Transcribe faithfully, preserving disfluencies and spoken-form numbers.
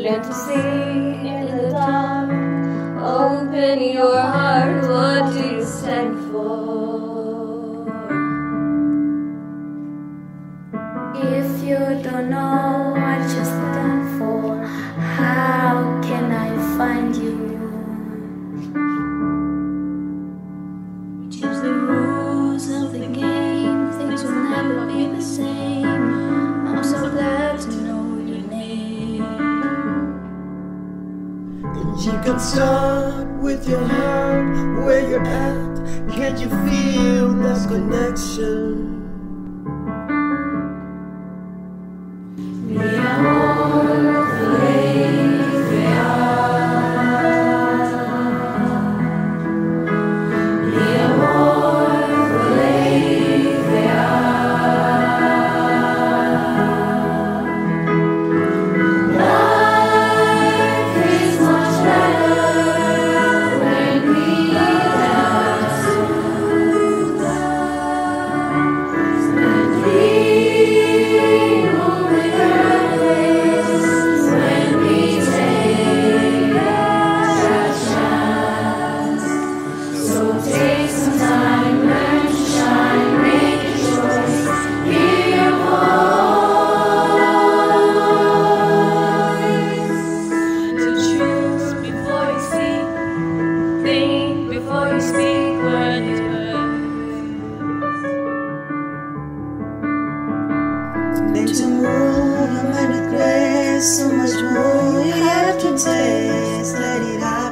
learn to see in the dark. Open your heart, what do you stand for? If you don't know what you stand for, how can I find you? We change the rules of the game, things will never be the same. I'm so glad to know your name. You can start with your heart, where you're at. Can't you feel that connection? Mi amor, Bolivia. Mi amor, Bolivia. Life is much better when we dance together. When we move with our ways, when we take a chance. So take some time, learn to shine, make a choice, hear your voice. To choose before you speak, think before you speak what is worth. Make some room, a minute grace, so much more you have to taste. Let it out.